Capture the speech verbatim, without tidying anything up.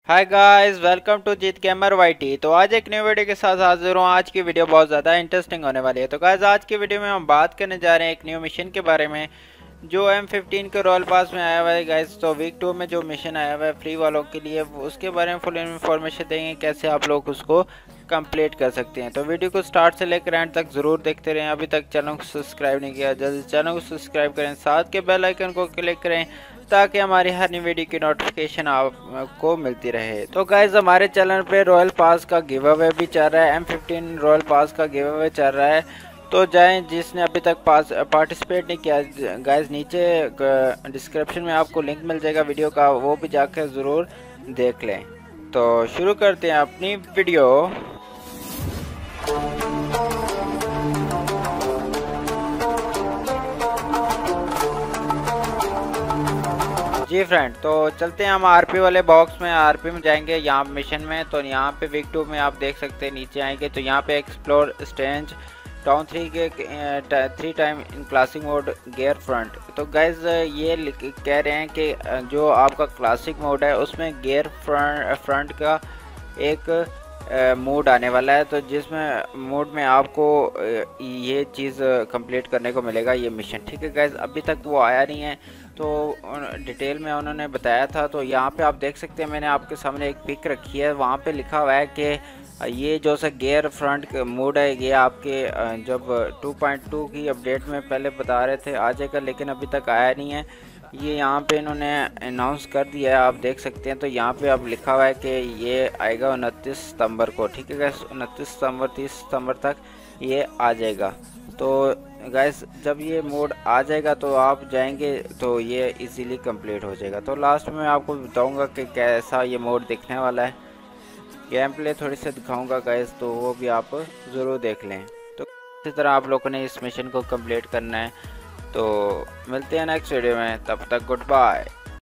Hi guys, welcome to Jeet gamer YT. तो आज एक न्यू वीडियो के साथ हाजिर हूँ। आज की वीडियो बहुत ज़्यादा इंटरेस्टिंग होने वाली है। तो गाइस आज की वीडियो में हम बात करने जा रहे हैं एक न्यू मिशन के बारे में जो एम फिफ्टीन के रॉयल पास में आया हुआ है गाइस। तो वीक टू में जो मिशन आया हुआ है फ्री वालों के लिए, उसके बारे में फुल इन्फॉर्मेशन देंगे कैसे आप लोग उसको कंप्लीट कर सकते हैं। तो वीडियो को स्टार्ट से लेकर एंड तक ज़रूर देखते रहें। अभी तक चैनल को सब्सक्राइब नहीं किया, जल्दी चैनल को सब्सक्राइब करें, साथ के बेल आइकन को क्लिक करें ताकि हमारी हर नई वीडियो की नोटिफिकेशन आपको मिलती रहे। तो गाइज हमारे चैनल पे रॉयल पास का गिव अवे भी चल रहा है, एम फिफ्टीन रॉयल पास का गिव अवे चल रहा है। तो जाएं, जिसने अभी तक पास पार्टिसिपेट नहीं किया गाइज, नीचे डिस्क्रिप्शन में आपको लिंक मिल जाएगा वीडियो का, वो भी जाकर ज़रूर देख लें। तो शुरू करते हैं अपनी वीडियो। जी फ्रेंड, तो चलते हैं हम आरपी वाले बॉक्स में। आरपी में जाएंगे यहाँ मिशन में। तो यहाँ पे वीक टू में आप देख सकते हैं, नीचे आएंगे तो यहाँ पे एक्सप्लोर स्टेंज टाउन थ्री के three time in classic mode gear front. तो गाइज ये कह रहे हैं कि जो आपका क्लासिक मोड है उसमें गियर फ्रंट फ्रंट का एक मोड आने वाला है। तो जिसमें मोड में आपको ये चीज़ कंप्लीट करने को मिलेगा, ये मिशन। ठीक है गाइज, अभी तक वो आया नहीं है तो डिटेल में उन्होंने बताया था। तो यहाँ पे आप देख सकते हैं, मैंने आपके सामने एक पिक रखी है, वहाँ पे लिखा हुआ है कि ये जो सा गियर फ्रंट मोड है ये आपके जब टू पॉइंट टू की अपडेट में पहले बता रहे थे आ जाएगा, लेकिन अभी तक आया नहीं है। ये यहाँ पे इन्होंने अनाउंस कर दिया है, आप देख सकते हैं। तो यहाँ पे अब लिखा हुआ है कि ये आएगा उनतीस सितंबर को। ठीक है गैस, उनतीस सितंबर तीस सितंबर तक ये आ जाएगा। तो गैस जब ये मोड आ जाएगा तो आप जाएंगे तो ये इजीली कंप्लीट हो जाएगा। तो लास्ट में मैं आपको बताऊंगा कि कैसा ये मोड दिखने वाला है, गेम प्ले थोड़ी सी दिखाऊंगा गैस, तो वो भी आप ज़रूर देख लें। तो इसी तरह आप लोगों ने इस मिशन को कंप्लीट करना है। तो मिलते हैं नेक्स्ट वीडियो में, तब तक गुड बाय।